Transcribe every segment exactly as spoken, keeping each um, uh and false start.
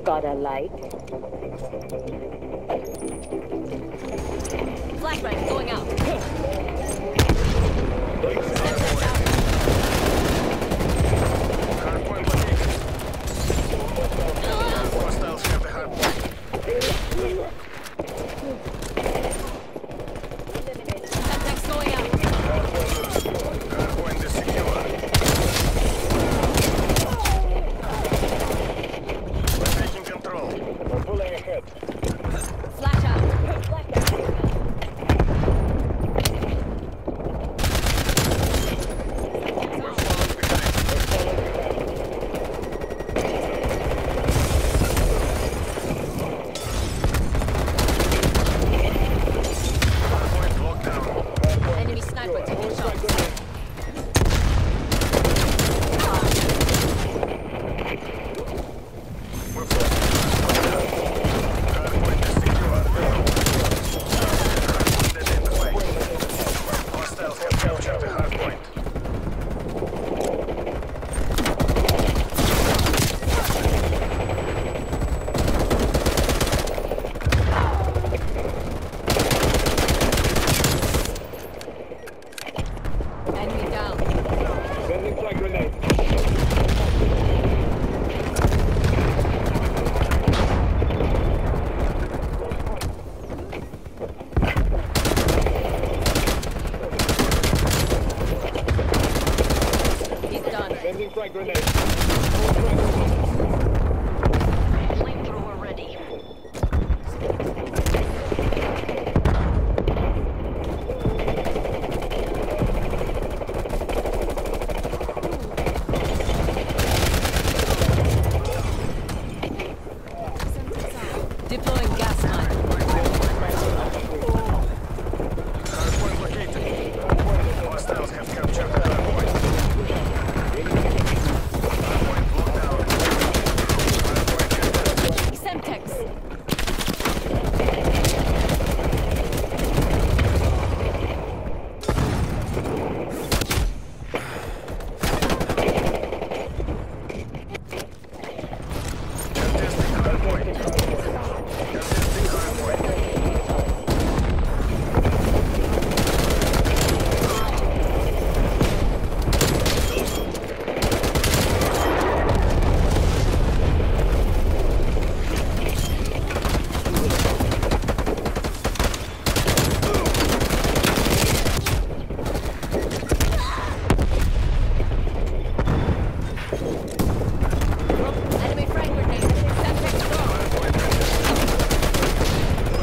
Got a light? Flashbang going out. Hardpoint located. Hostiles have the hardpoint. Semtex going out. Hardpoint is secure. We're taking control. We're pulling ahead. Flash out. We're falling behind. We're falling behind. Hardpoint locked down. Enemy sniper taking shots. We're falling behind. Hardpoint is secure. Hardpoint identified. Hostiles have captured the hardpoint. Enemy down. Sending flag grenade. He's done. Sending flag grenade. Flamethrower ready. Deploying gas mine. Hardpoint located. Hostiles have captured the hardpoint. Hardpoint locked down. Hardpoint captured. Semtex. Contesting hardpoint. Contesting hardpoint. Enemy frag grenade. Semtex throw. Hardpoint contested.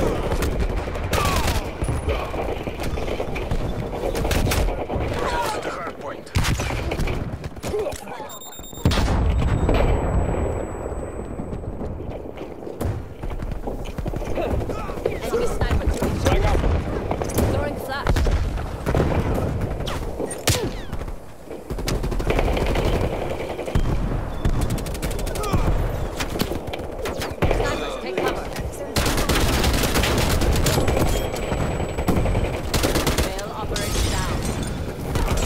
We're close to the hardpoint. Enemy sniper taking Flag shots. out. Throwing flash. Snipers, take cover. Fail operation down.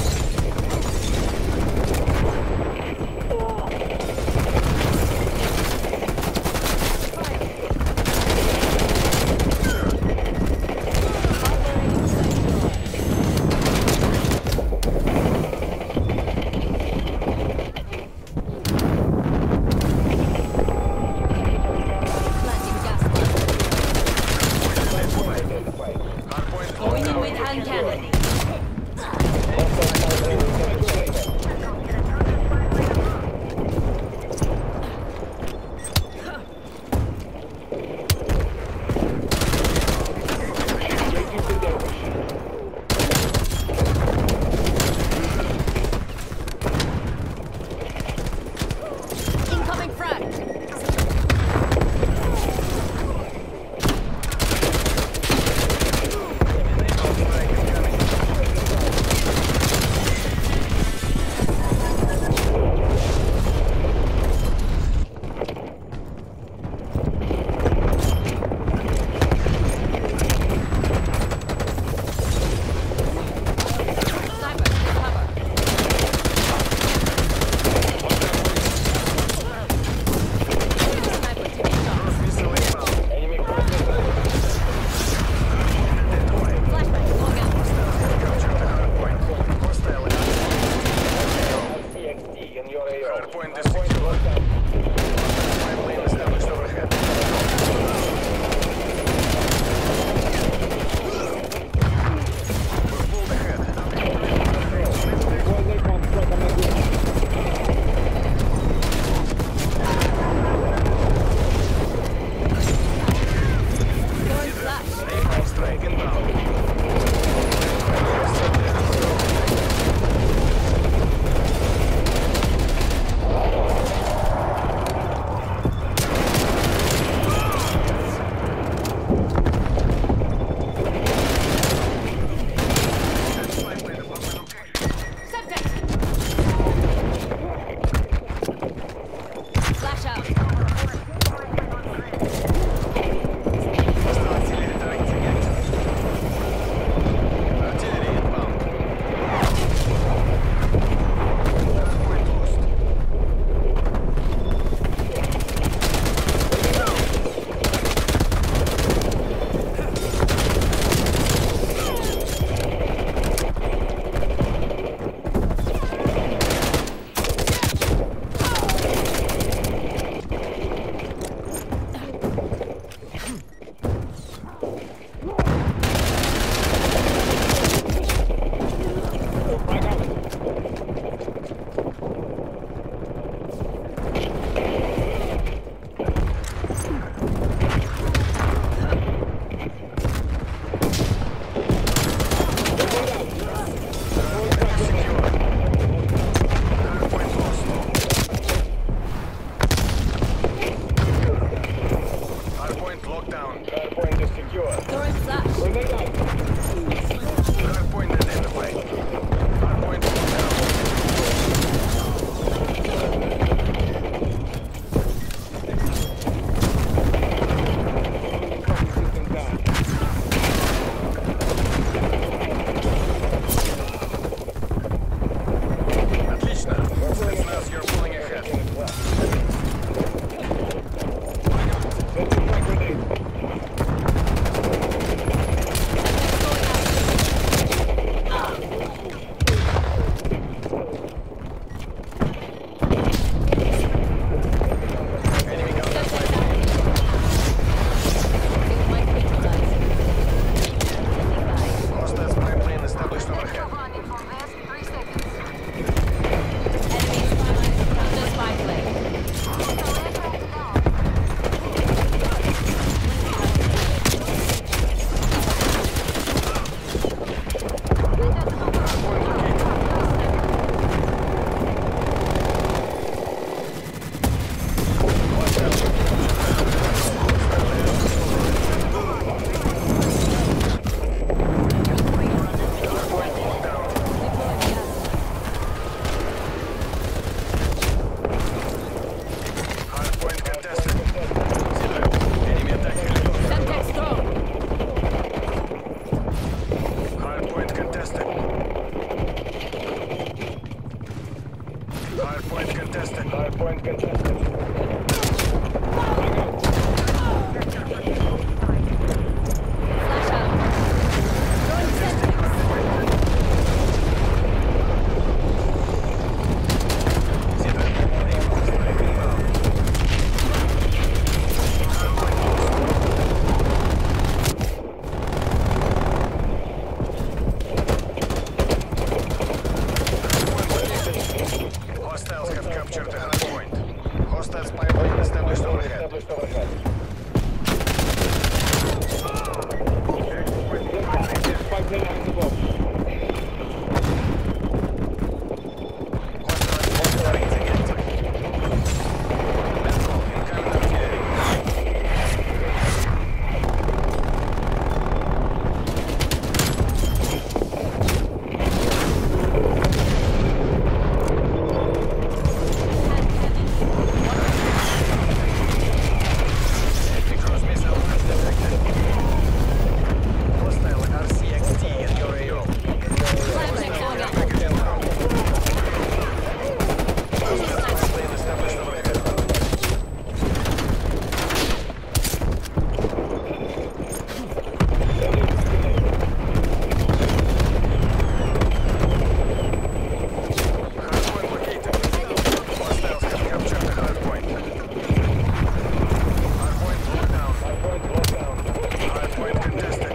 Hardpoint locked down. Hardpoint is secure. Throwing flash. Grenade out. Hardpoint identified. Hardpoint locked down. System down. Отлично. Спецназ, you're pulling ahead. Sending frag grenade. Enemy contact. Hostile spy plane established overhead. Hardpoint contested. Enemy attack helicopter. Hardpoint contested. Hardpoint contested. Hardpoint contested. Hostiles have captured the hardpoint. Hostile spy plane established overhead. Established overhead. Spy plane active. Hostile rating entry. Medical incoming artillery. Enemy cruise missile was detected. Hostile R C X T in your A O. Hostile care package inbound. Hostile spy plane established overhead. Hardpoint located. Hostiles have captured the hardpoint. Hardpoint locked down. Hardpoint locked down. Hardpoint contested.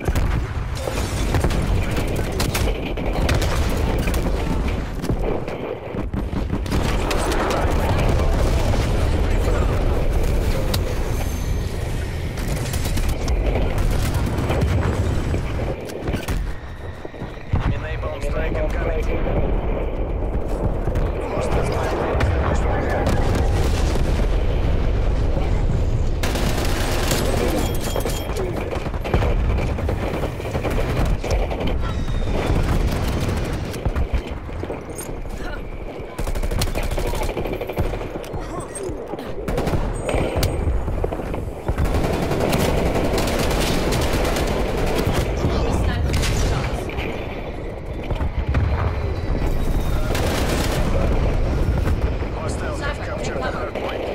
Enemy napalm strike incoming. Hostile spy plane established overhead. Hostiles have captured the hardpoint.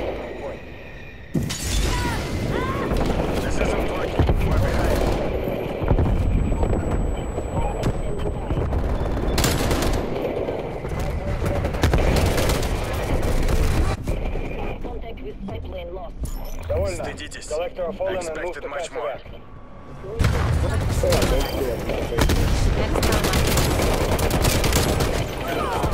This isn't working. We're behind. Contact with pipeline lost. Довольно. Стыдитесь. Collector of fallen I and move expected to much passive more. action. Next time,